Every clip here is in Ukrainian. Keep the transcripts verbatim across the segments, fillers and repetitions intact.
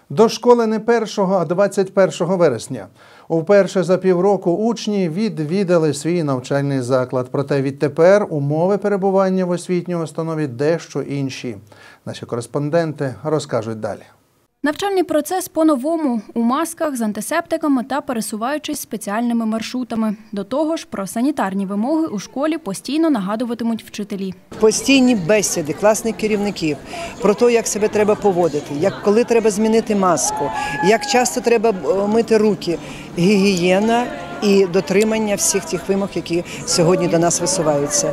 До школи не першого, а двадцять першого вересня. Уперше за півроку учні відвідали свій навчальний заклад. Проте відтепер умови перебування в освітній установі дещо інші. Наші кореспонденти розкажуть далі. Навчальний процес по-новому – у масках, з антисептиками та пересуваючись спеціальними маршрутами. До того ж, про санітарні вимоги у школі постійно нагадуватимуть вчителі. Постійні бесіди класних керівників про те, як себе треба поводити, як коли треба змінити маску, як часто треба мити руки, гігієна і дотримання всіх тих вимог, які сьогодні до нас висуваються.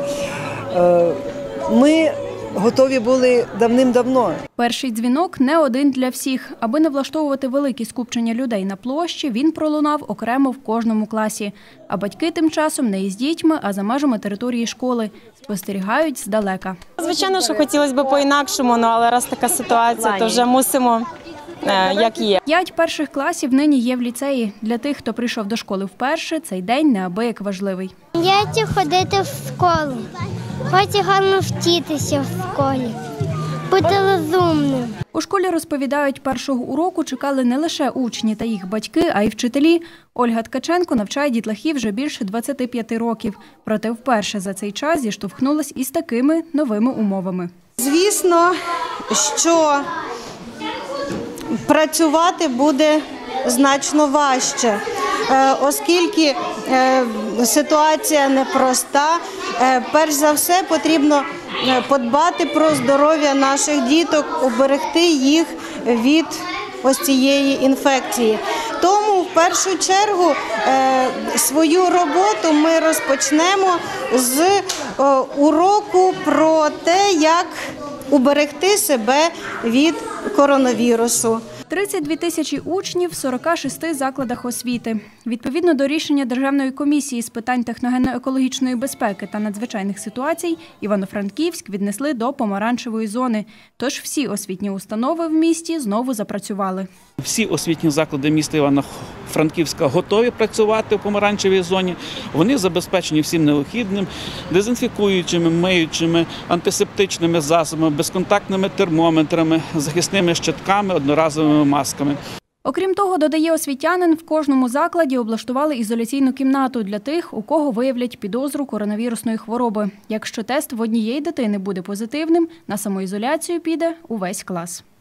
Ми готові були давним-давно. Перший дзвінок не один для всіх. Аби не влаштовувати великі скупчення людей на площі, він пролунав окремо в кожному класі. А батьки тим часом не із дітьми, а за межами території школи. Спостерігають здалека. Звичайно, що хотілося б по-інакшому, але раз така ситуація, то вже мусимо, як є. П'ять перших класів нині є в ліцеї. Для тих, хто прийшов до школи вперше, цей день неабияк важливий. Я хочу ходити в школу. Хочу гарно вчитися в школі, бути розумним. У школі, розповідають, першого уроку чекали не лише учні та їх батьки, а й вчителі. Ольга Ткаченко навчає дітлахів вже більше двадцяти п'яти років. Проте вперше за цей час зіштовхнулась із такими новими умовами. Звісно, що працювати буде значно важче, оскільки ситуація непроста. Перш за все потрібно подбати про здоров'я наших діток, уберегти їх від ось цієї інфекції. Тому в першу чергу свою роботу ми розпочнемо з уроку про те, як уберегти себе від коронавірусу. тридцять дві тисячі учнів в сорока шести закладах освіти. Відповідно до рішення Державної комісії з питань техногенно-екологічної безпеки та надзвичайних ситуацій, Івано-Франківськ віднесли до помаранчевої зони. Тож всі освітні установи в місті знову запрацювали. Всі освітні заклади міста Івано-Франківська готові працювати в помаранчевій зоні. Вони забезпечені всім необхідним – дезінфікуючими, миючими, антисептичними засобами, безконтактними термометрами, захисними щитками, одноразовими масками. Окрім того, додає освітянин, в кожному закладі облаштували ізоляційну кімнату для тих, у кого виявлять підозру коронавірусної хвороби. Якщо тест в однієї дитини буде позитивним, на самоізоляцію піде увесь клас.